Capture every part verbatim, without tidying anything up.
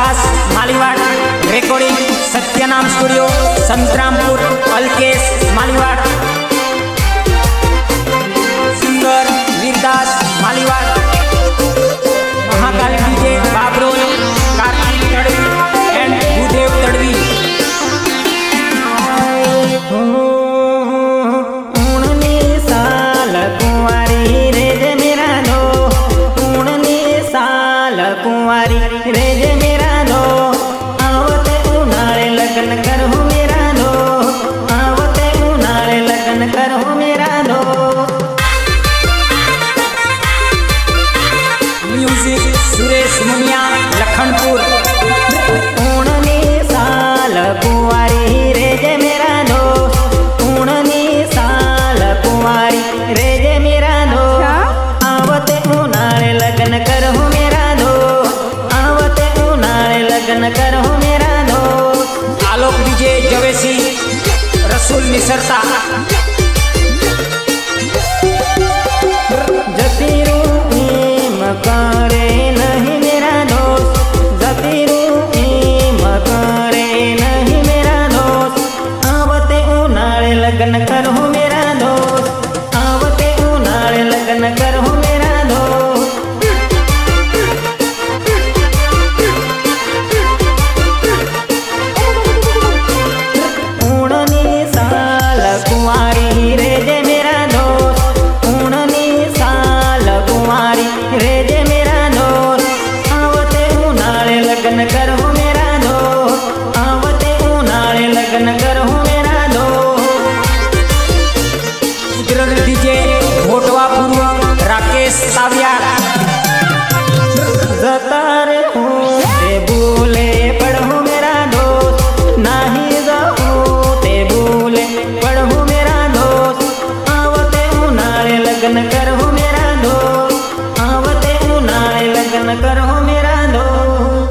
Vir Das Maliwad. Recording Satyanam studio Santrampur Alkesh Maliwad. Singer Virdas Maliwad. Mahakali DJ Babrol Kartik Tadvi and Bhudev Tadvi. उन्नी साल कुंवारी रेज मेरा दो, उन्नी साल कुंवारी रेज मेरा दो, आवते उनाळे लगन करहु मेरा दो, आवते उनाळे लगन करहु मेरा दो। म्यूजिक सुरेश मुनिया लखनपुर। उन्नी साल कुंवारी रेज मेरा दो, उन्नी साल कुंवारी रेज मेरा दो, आवते उनाळे लगन करहु मेरा दो, आवते उनाळे लगन करहु मेरा दो। आलोक डीजे जवेसी रसूल निसरता। जती रूम करे नहीं मेरा दोस्त, जती रूम करे नहीं मेरा दोस्त, आवते उनाळे लगन करहु मेरा दोस्त, आवते उनाळे लगन करहु मेरा दोस्त। उन्नी साल कुंवारी रेज मेरा दोस्त, उन्नी साल कुंवारी रेज मेरा दोस्त, आवते उनाळे लगन करहु मेरा दोस्त, आवते उनाळे लगन करहु मेरा दोस्त। उजरल डीजे भोटवा पूर्व राकेश साविया। जतार हूँ ते भूले पढ़ू मेरा दोस्त, नाही जाऊँ ते भूले पढ़ू मेरा दोस्त, आवते उनाळे लगन करहु मेरा दोस्त, आवते उनाळे लगन करहु मेरा दोस्त।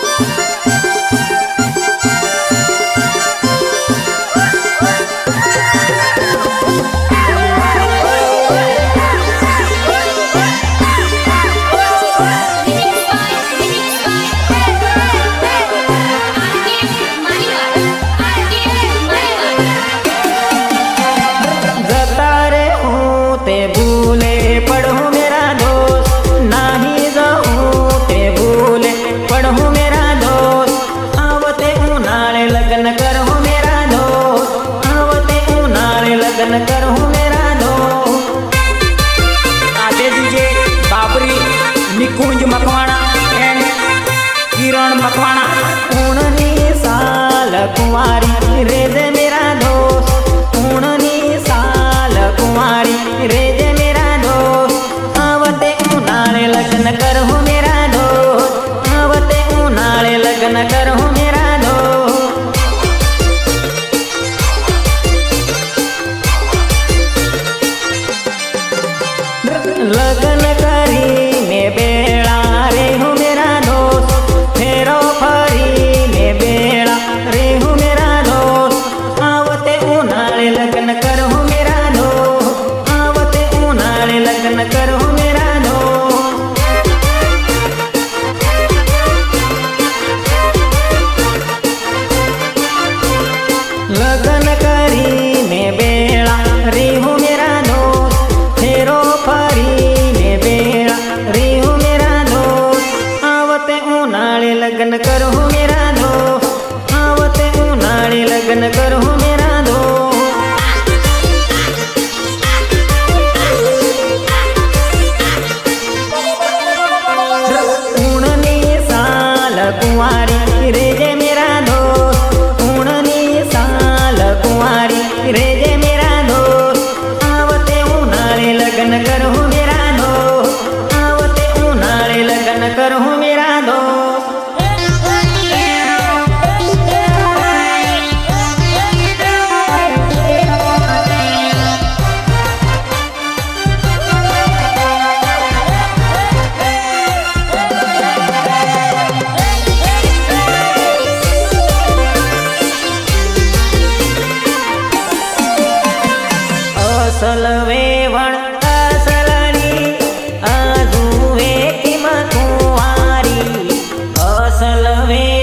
जतारे हूँ ते भूले पढ़ू मेरा दोस्त, नाही जाऊँ ते भूले पढ़ू मेरा दोस्त, आवते उनाळे लगन करहु मेरा दोस्त, आवते उनाळे लगन करहु मेरा दोस्त। आधे डीजे बाबरी निकुंज मकवाना एंड किरण मकवाना। उन्नी साल कुंवारी रेज मेरा दोस्त, उन्नी साल कुंवारी रेज मेरा दोस्त, आवते उनाळे लगन करहु मेरा दोस्त, आवते उनाळे लगन करहु मेरा दोस्त। लगन करी ने बेड़ा रे हूँ मेरा दोस्त, फेरो फरी ने बेड़ा रे हूँ मेरा दोस्त, आवते उनाळे लगन करहु मेरा दोस्त, आवते उनाळे लगन करहु मेरा दोस्त। लगन करी ने बेड़ा रे हूँ मेरा दोस्त, फेरो फरी ने बेड़ा रे हूँ मेरा दोस्त, आवते उनाळे लगन करहु मेरा दोस्त, आवते उनाळे लगन करहु मेरा दोस्त। उन्नी साल कुंवारी रेज मेरा दोस्त, उन्नी साल कुंवारी रेज मेरा दोस्त, आवते उनाळे लगन करहु मेरा दोस्त, आवते उनाळे लगन करहु मेरा दोस्त। असल वेवण असलनी अजुवे किम कुंवारी असल वे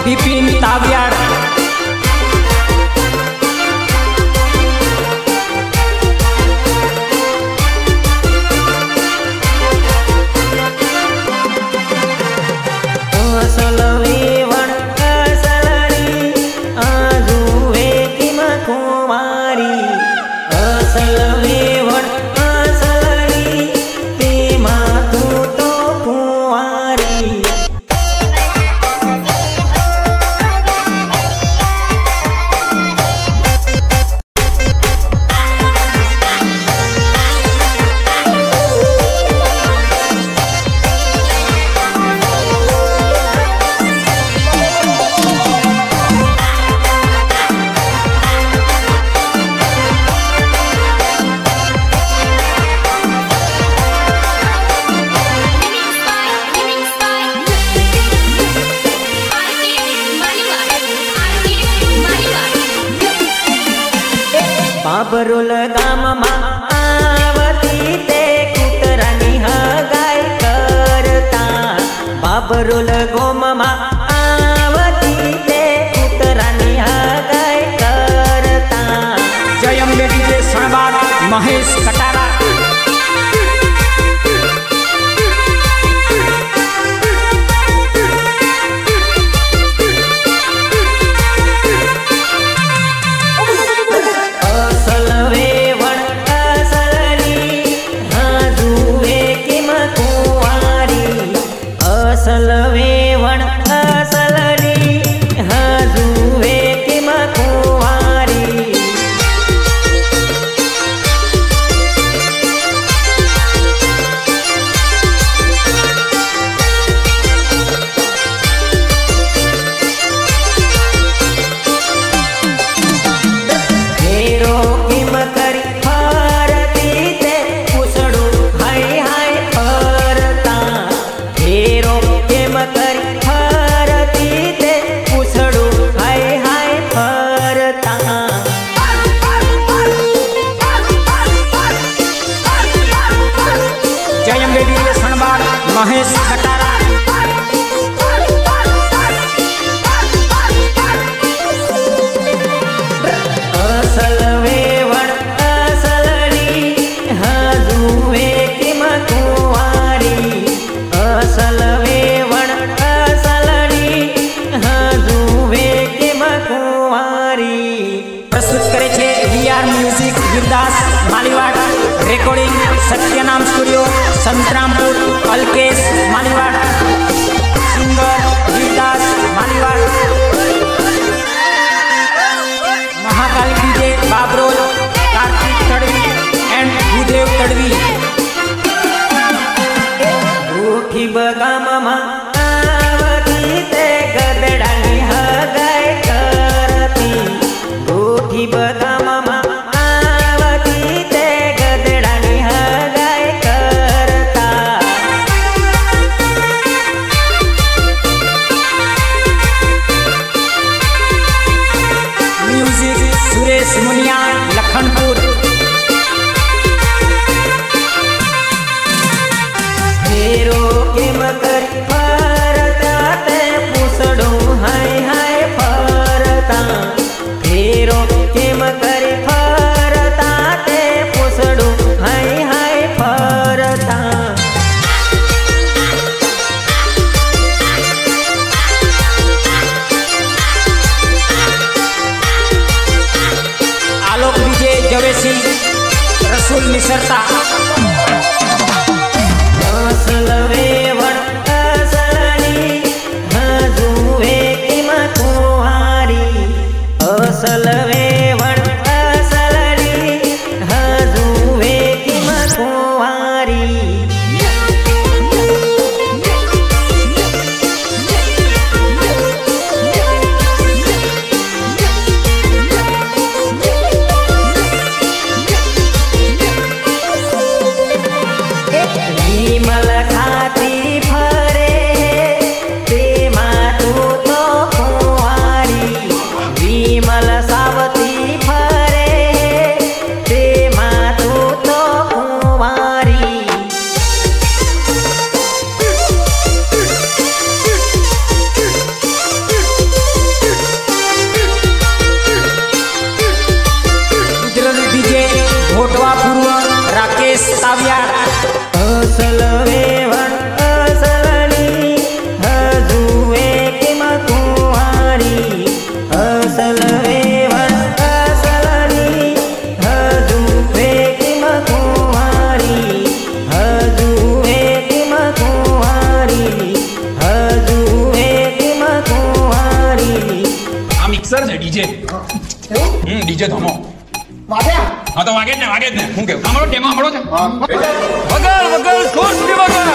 बिपिन तावियाड़। असल वेवण असलनी आजुवे किम कुमारी, असल वेवण असलनी तेमा तू तो कुंवारी। बाबरोल गाममा आवती ते कुतरानी हगाई करता, बाबरोल गोममा आवती ते कुतरानी हगाई करता। जयंबे डीजे सणबाग महेश कटारा। असल वेवण असलनी हजुवे किम कुंवारी। हेरो किम करी फरती ते पुसड़ू हाय हाय फरता, हेरो करी फरती ते पुसड़ू हाय हाय फरता। जयंबे डीजे सणबाग महेश कटारा। असल वेवण असलनी हजुवे किम कुंवारी, असल वेवण असलनी हजुवे किम कुंवारी। प्रस्तुत करे छे VR music Girdas Maliwad. Recording Satyanam studio Santrampur Alkesh Maliwad. Singer Girdas Maliwad. Mahakal DJ Babrol Kartik Tadvi and Bhudev Tadvi. भूखी बगाममा आवती ते गदड़ानी हगाई करती, भूखी बगाममा आवती ते गदड़ानी हगाई करता। म्यूजिक सुरेश मुनिया लखनपुर। हेरो किम करी फरता ते पुसड़ू हाय हाय फरता, हेरो किम करी फरता ते पुसड़ू हाय हाय फरता। आलोक डीजे जवेसी रसूल निसरता। असल वेवण असलनी हजुवे किम कुंवारी, असल वेवण असलनी हजुवे किम कुंवारी। विमल खाती फरे तेमा तू तो कुंवारी, विमल सावत મિક્સર છે ડીજે. હમ ડીજે ધમો વાગ્યા હા તો વાગે જ ને વાગે જ ને હું કેવું સાંભળો ડેમો સાંભળો છે વગર વગર ખુશી વગર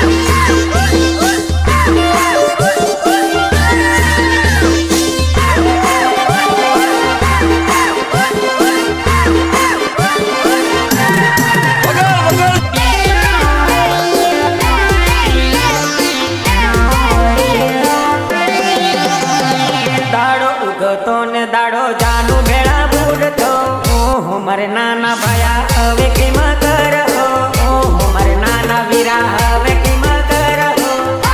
દાડો જાનુ ભેળા બુડતો ઓહો મારે નાના ભાયા હવે કેમ કરો ઓહો મારે નાના વીરા હવે કેમ કરો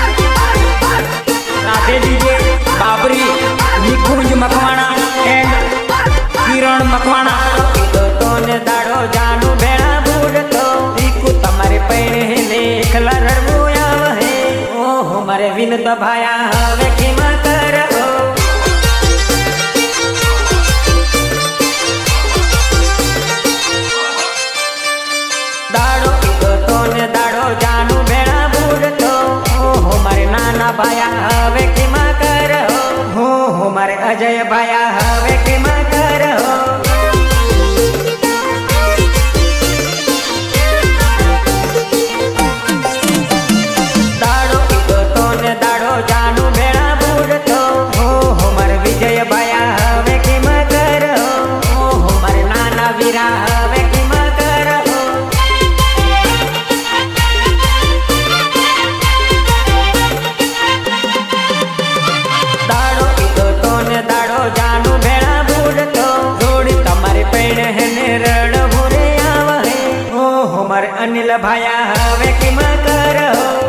રાધે ડીજે બાબરી નિકુંજ મકવાણા એન્ડ કિરણ મકવાણા તો ને દાડો જાનુ ભેળા બુડતો દીકુ તમારે પૈણે ને એકલા રડવું આવે ઓહો મારે વિનત ભાયા હવે કેમ કરો ભાયા હવે કેમ કરો હો હો મારે અજય ભાયા હવે કેમ કરો દાડો ઉગતો ને દાડો જાનુ ભેળા બુડતો હો હો મારે વિજય ભાયા હવે કેમ કરો હો હો મારે નાના વીરા હવે કેમ કરો જાનુ ભેળા બુડતો જોડી તમારી પૈણે હેને રડ ભૂરે આવે ઓહો મારે અનિલ ભાયા હવે કેમ કરો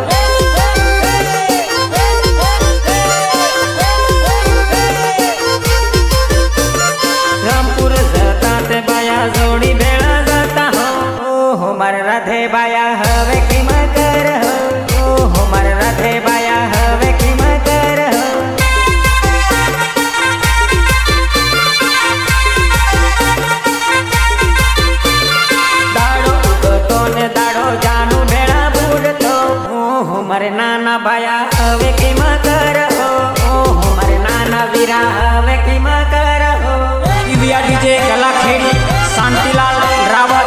રામપુર જતા તે ભાયા જોડી ભેળા જતા હો ઓહો મારે રાધે ભાયા હવે કેમ કરો ઓહો મારે રાધે ભાયા હવે કેમ કરો જાનુ ભેળા બુડતો ઓહો મારે નાના ભાયા હવે કેમ કરો ઓહો મારે નાના વીરા હવે કેમ કરો ઈવીઆર ડીજે કલા ખેડી શાંતિલાલ રાવત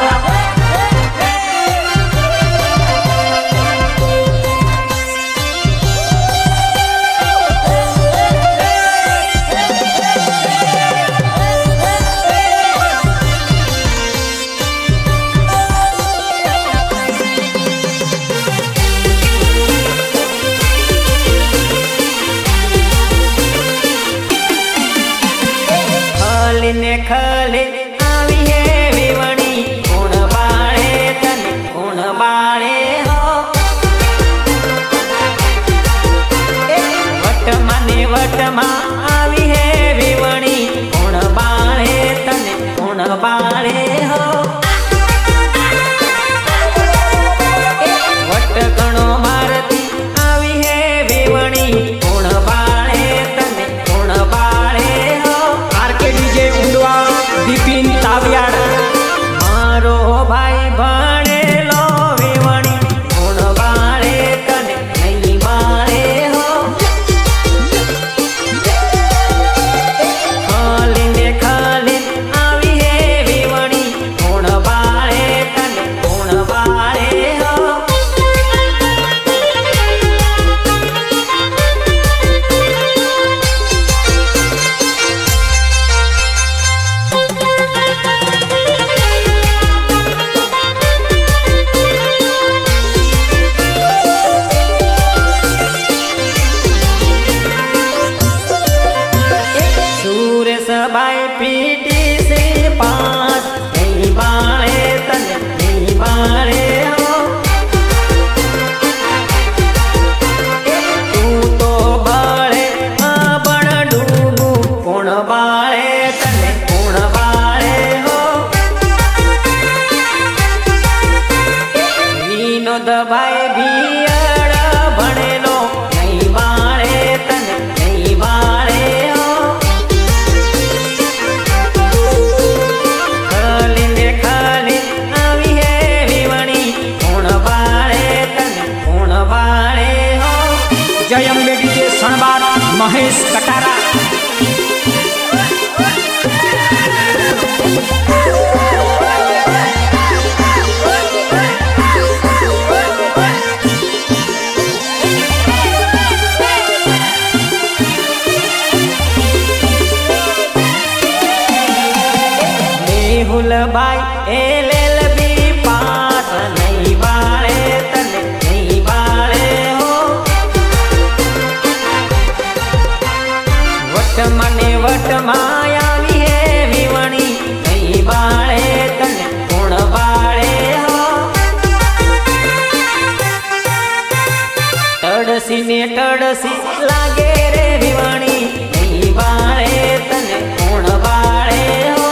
ને ખલે આવી હે વિવણી કોણ બાળે તને કોણ બાળે હો વટમાં ને વટમાં આવી હે વિવણી કોણ બાળે તને કોણ બાળે હો વટ ગણો મારતી આવી હે વિવણી કોણ બાળે તને કોણ બાળે હો બિપિન તાવિયાડ મારો ભાઈ ભણેલો વિવણી કોણ બાળે તને નહીં બાળે હો ખાલીને ખાલી આવી હે વિવણી કોણ બાળે તને કોણ બાળે હો સબાઈ પીટી સે પાસ નહીં બાળે તને નહીં બાળે હો તું તો બાળે આબણ ડૂબું કોણ બાળે તને કોણ બાળે હો વિનોદ ભાઈ ભિયડ ભણેલો નહીં બાળે તને નહીં બાળે હો ફૂલ ભાઈ એ લેલ બી પાસ નહીં વાળે તને નહીં વાળે હો વટમાં ને વટમાં આવી હે વિવણી નહીં વાળે તને કોણ વાળે હો તડસી ને તડસી લાગે રે વિવણી નહીં વાળે તને કોણ વાળે હો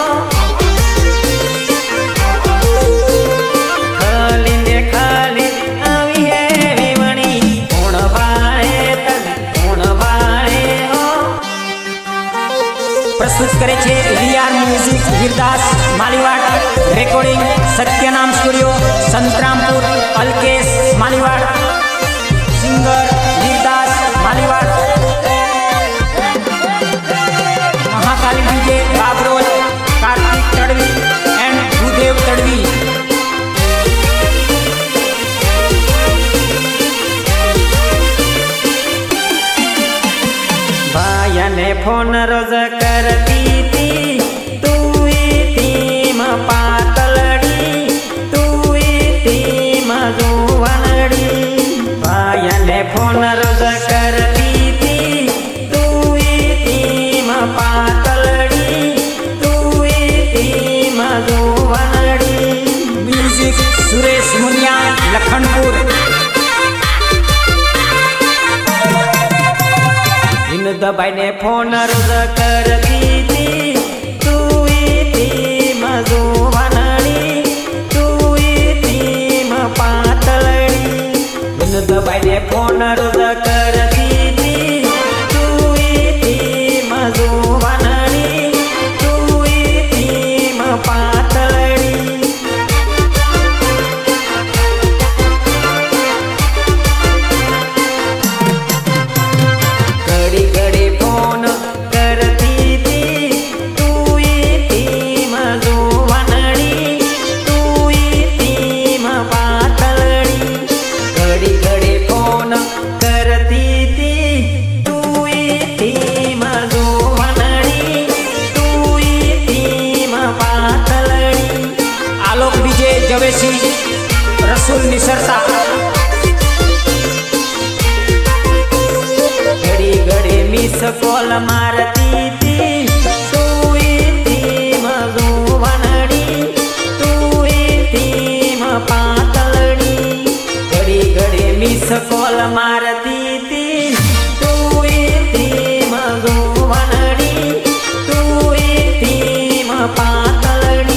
ખાલી ને ખાલી આવી હે વિવણી કોણ વાળે તને કોણ વાળે હો પ્રસ્તુત કરે છે VR music Virdas Maliwad recording Satyanam studio Santrampur Alkesh Maliwad singer Virdas Maliwad Mahakali DJ Babrol Kartik Tadvi and Bhudev Tadvi भाई ने फोन रोज करती थी तू थी म पातलड़ी तू थी म जुवनड़ी भाई ने फोन रोज करती थी तू थी म पातलड़ी तू थी म जुवनड़ी म्यूजिक सुरेश मुनिया लखनपुर दबाई ने फोन रोज करती थी तू थी म जुवनड़ी तू थी म पातलड़ी दबाई ने फोन रोज करती थी तू थी म जुवनड़ी तू थी म पातलड़ी घड़ी घड़ी फोन करती थी तू थी म जुवनड़ी तू थी म पातलड़ी घड़ी घड़ी फोन करती थी तू थी म जुवनड़ी तू थी म पातलड़ी आलोक डीजे जवेसी रसूल निसरता घड़ी घड़ी मिस कॉल मारती थी तू थी म जुवनड़ी तू थी म पातलड़ी घड़ी घड़ी मिस कॉल मारती थी तू थी म जुवनड़ी तू थी म पातलड़ी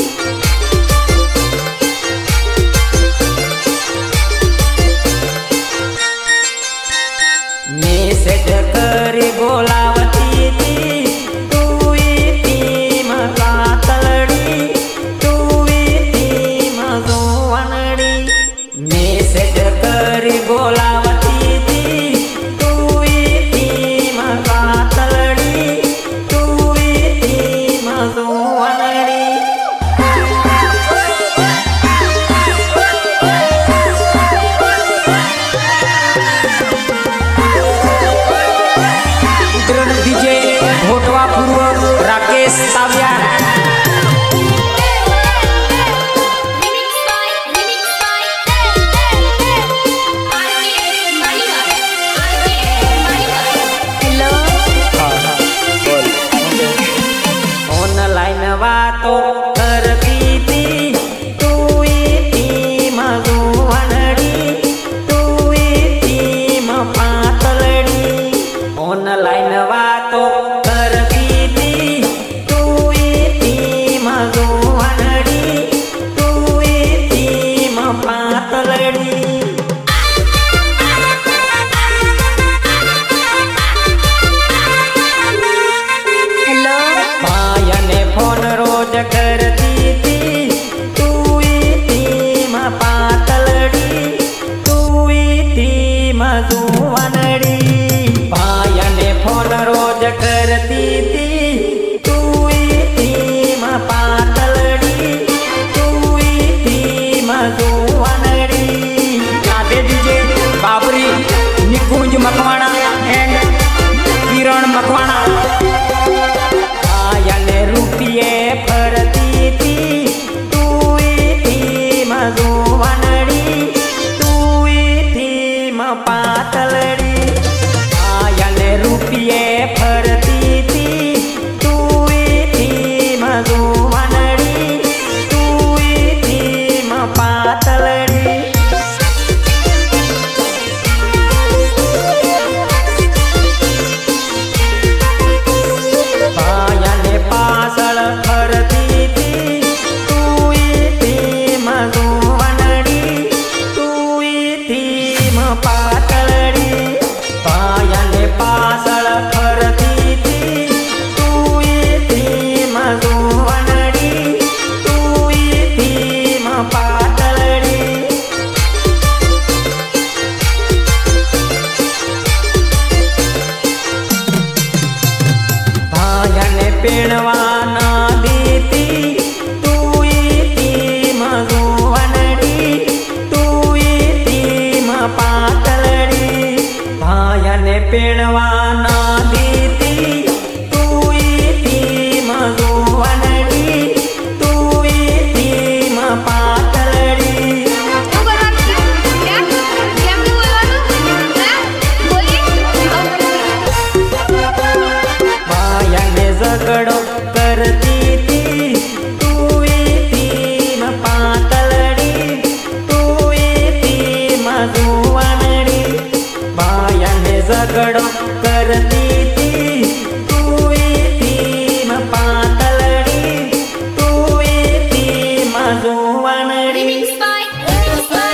मैसेज करी बोलावती थी तू थी म पातलड़ी तू थी म जुवनड़ी मैसेज करी बोलावती थी तू थी म पातलड़ी तू थी म जुवनड़ी डीजे भोटवा पूर्व Rakesh Saviya Remix by Remix by R K Maliwal R K Maliwal Hello online वातो करती थी तू थी म जुवनड़ी तू थी म पातलड़ी ऑनलाइन वातो करती थी तू थी म जुवनड़ी तू थी म पातलड़ी Hello भाई ने फोन रोज कर पेणवा ना दीती तू इती मजुवनडी तू इती म पातळडी भायाने पेणवा ना दीती तू इती मजुवनडी तू इती म पातळडी શું કરવાનું છે? કેમ કેમ નહીં બોલવાનું? હા બોલી भायाने झगडो करती ती तू इती म पातळडी तू इती मजुवनडी भायाने झगडो करती ती तू इती म पातळडी तू इती मजुवनडी Remix by Remix by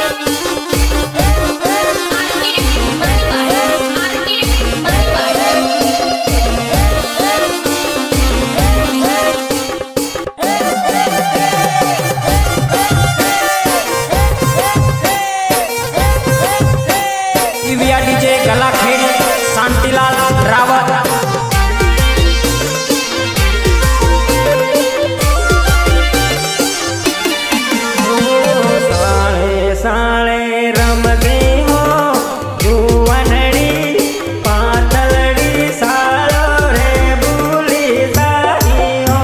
ईवीआ डीजे गलाखेड़ी शांतिलाल रावत। साळे साळे रमते हो जुवनडी पातळडी साळो रे भुली जाई हो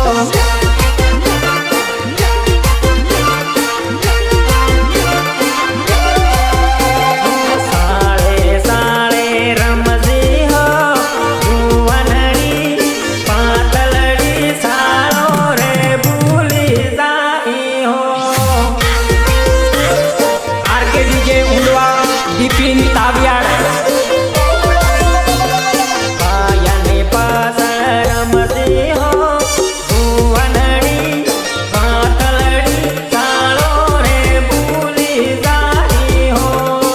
साळे साळे रमते हो जुवनडी पातळडी साळो रे भुली जाई हो आरके डीजे उंडवा बिपिन तावियाड। पायाने पासळ रमते हो जुवनडी पातळडी साळो रे भुली जाई हो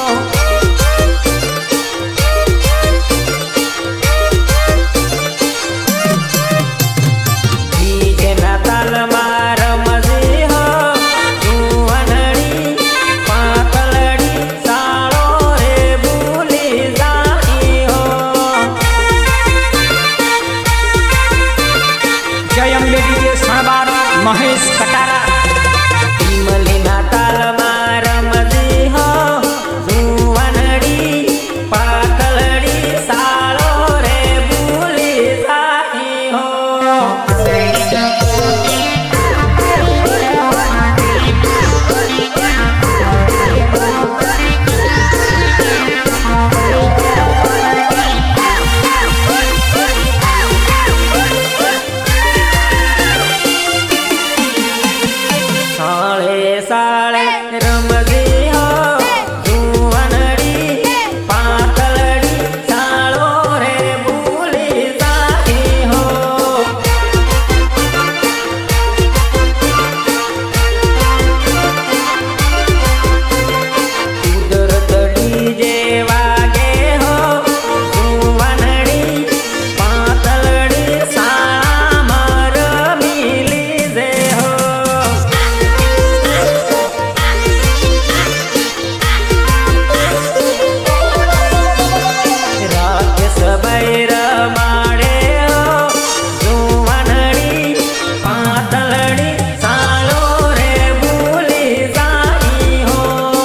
डीजे ना तालमा रमते हो जुवनडी पातळडी साळो रे भुली जाई हो जय अंबे डीजे सणबार महेश कटारा। इमलीना तालमा रमते हो जुवनडी पातळडी साळो रे भुली जाई हो साळे साळे रमते हो जुवनडी पातळडी साळो रे भुली जाई हो उदरत डीजे वागे हो जुवनडी पातळडी साळा मार मिली जे हो राकेश बैर माडे हो जुवनडी पातळडी साळो रे भुली जाई हो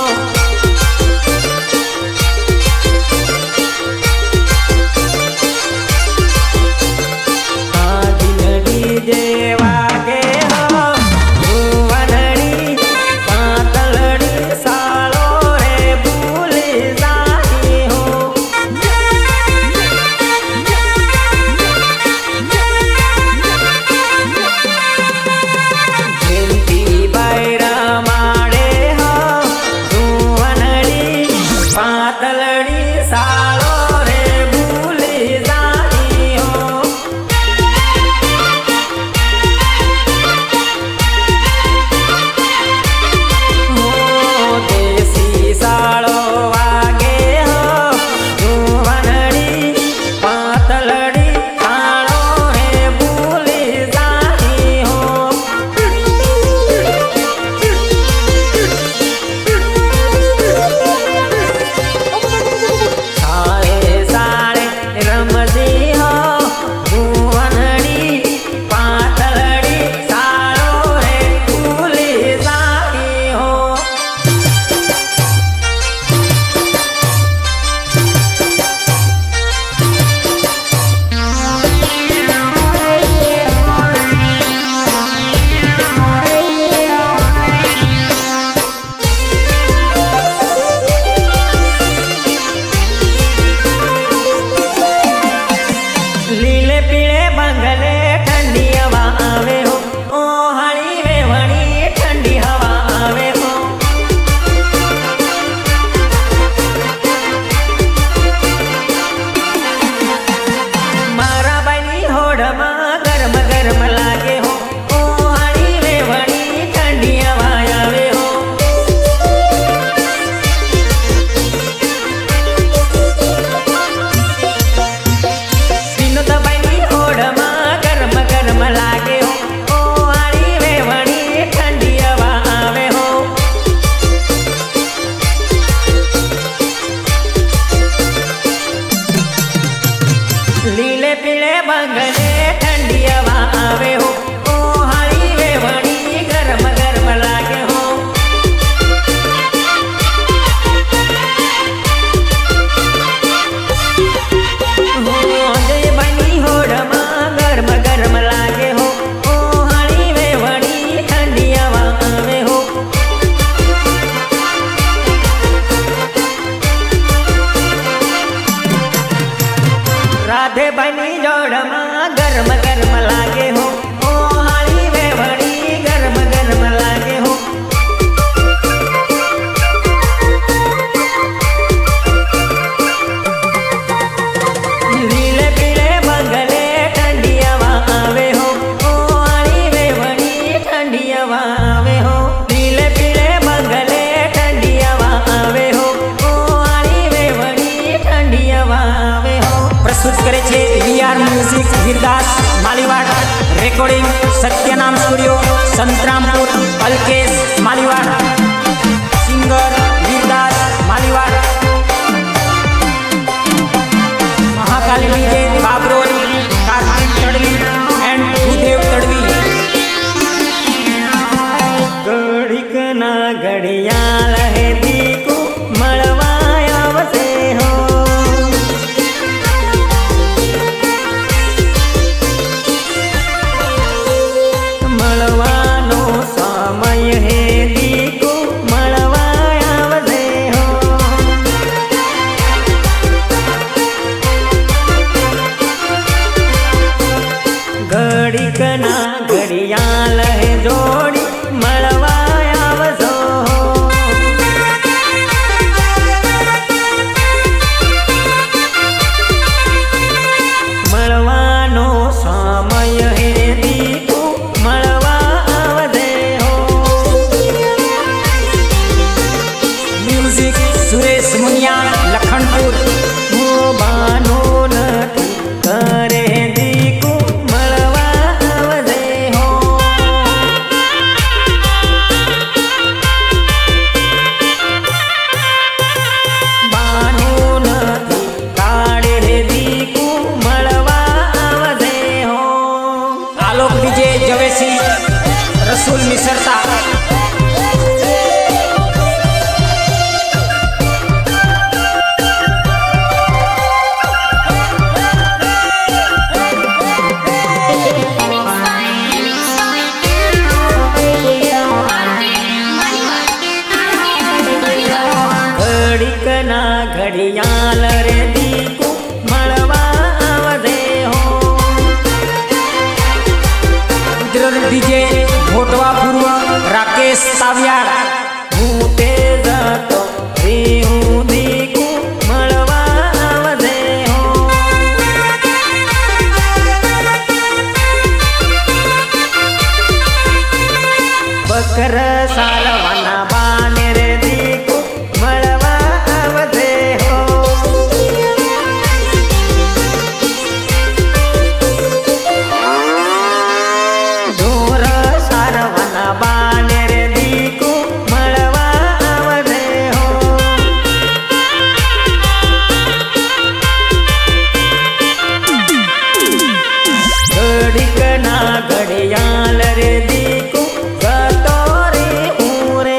आदिन डीजे वागे हो जुवनडी पातळडी साळो रे भुली जाई हो जयंती बैर माडे हो जुवनडी पातळडी साळो रे भुली जाई हो Virdas Maliwad recording Satyanam studio Santrampur Alkesh Maliwad singer Virdas Maliwad Mahakali DJ Babrol Kartik Tadvi and Bhudev Tadvi घड़ीक ना घड़ियाल है दीकू मळवाया वसे हो मळवानो समय है दीकू मळवाया वसे हो घड़ीक ना घड़ियाल है जोड़ी मळवाया वसो मळवानो समय है दीकू मळवा आवदे हो म्यूजिक सुरेश मुनिया लखनपुर हो बानो नथी करे दीकू मळवा आवदे हो बानो नथी काढे दीकू मळवा आवदे हो आलोक डीजे जवेसी रसूल मिसरता घड़ीक ना घड़ियाल रे दीकू मळवा आवदे हो डीजे भोटवा पूर्व राकेश सावियार हूँ ते जातो रे हूँ दीकू मळवा आवदे हो बकर सालवाना बाने रे दीकू मळवा आवदे हो ढोर सारवाना बाने रे दीकू मळवा आवदे हो घड़ीक ना घड़ियाल रे दीकू जातो रे हूँ रे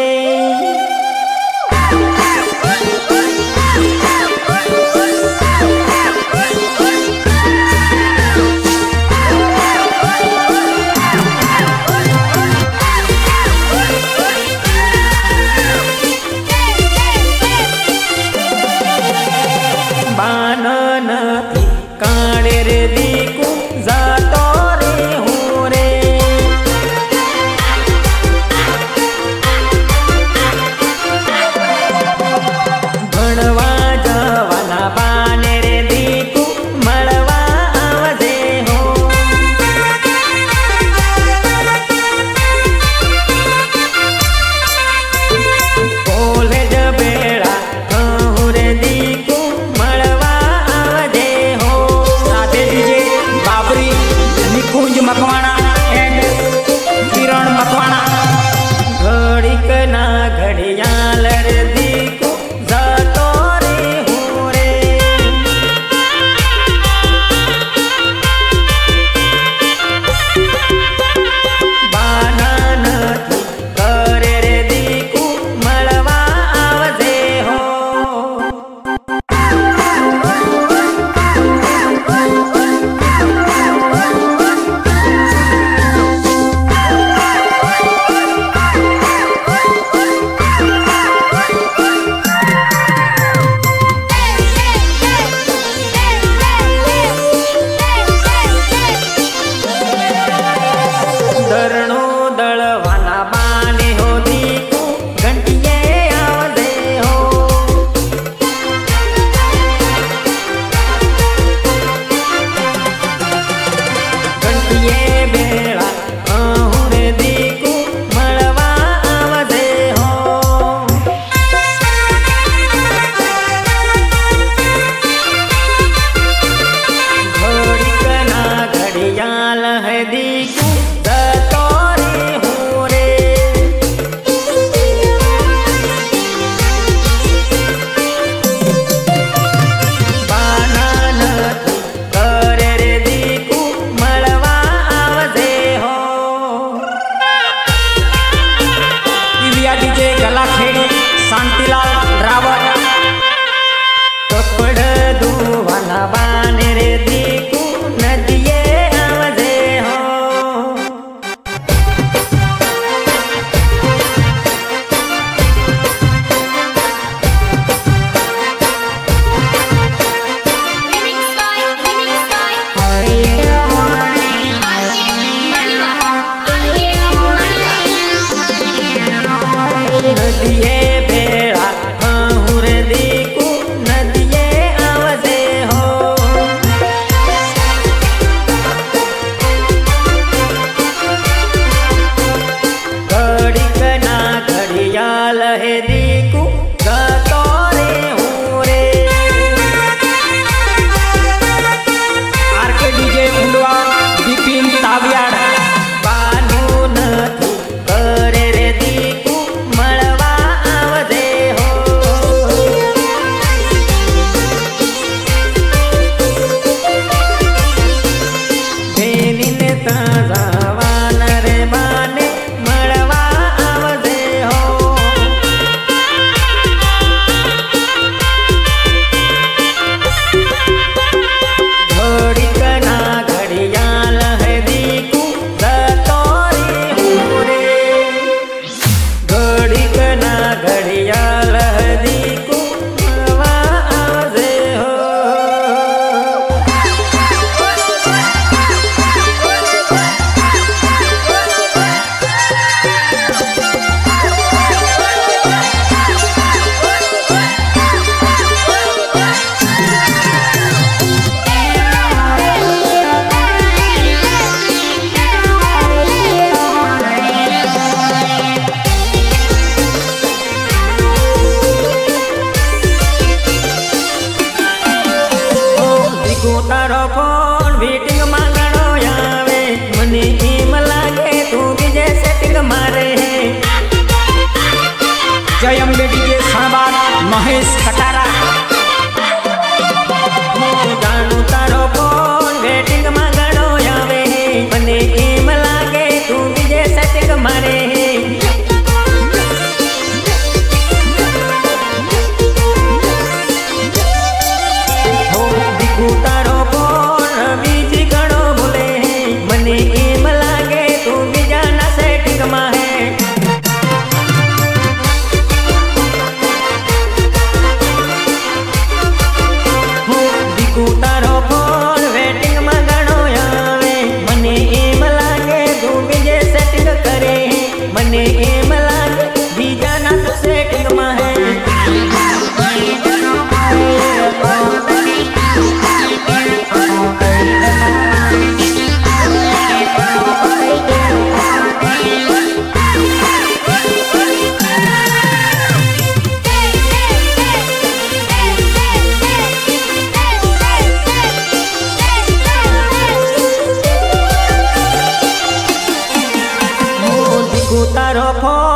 बान नथी काढे रे दीकू जातो रे हूँ रे भणवा जवाना बाने रे दीकू मळवा आवदे हो कॉलेज बेड़ा कहूँ रे दीकू मळवा आवदे हो साथे डीजे बाबरी निकुंज मकवाणा एंड किरण मकवाणा घड़ीक ना घड़ियाल रे दीकू जातो रे हूँ रे बाना नथी करे रे दीकू मळवा आवदे हो धरणो दळवाना बाने हो दीकू घंटिये आवदे हो घंटिये बेड़ा कहूँ रे दीकू मळवा आवदे हो घड़ीक ना लहदी को तोरे हूँ रे बाना नथी करे रे दीकू मळवा आवजे हो ईविया डीजे गला खेड़ी शांतिलाल रावत कपड़ दुवाना बाने रे दीकू नदिये आवजे हो Remix by Remix by Arya Arya नदिये बेड़ा हूँ रे दीकू नदिये आवजे हो घड़ीक ना घड़ियाल है दीकू गतोरे हूँ रे आर के डीजे उंडवा बिपिन तावियाड़ बानू नथी करे रे दीकू मळवा आवजे हो बेनीने ताजावान रे बाने मळवा आवजे हो घड़ीक ना घड़ियाल है दीकू गतोरे हूँ रे घड़ीक ना घड़ियाल है दीकू मळवा आवजे हो दीकू तारो फोन मीटिंग मांगणो आवे मने एम लागे तू बीजे सेटिंग मारे है जय अम्बे डीजे सणबाद महेश कटारा હું જાણું તારો ફોન વેટિંગ માં ઘણો આવે મને એમ લાગે તું બીજે સેટિંગ મારે હો દીકુ તારો ફોન બીજી ઘણો ભૂલે મને એમ લાગે તું બીજાના સેટિંગ માં હે તારો ફોન વેટિંગ માં ઘણો આવે મને એમ લાગે તું બીજે સેટિંગ કરે મને એમ લાગે બીજાના તો સેટિંગ માં હે દીકુ તારો ફોન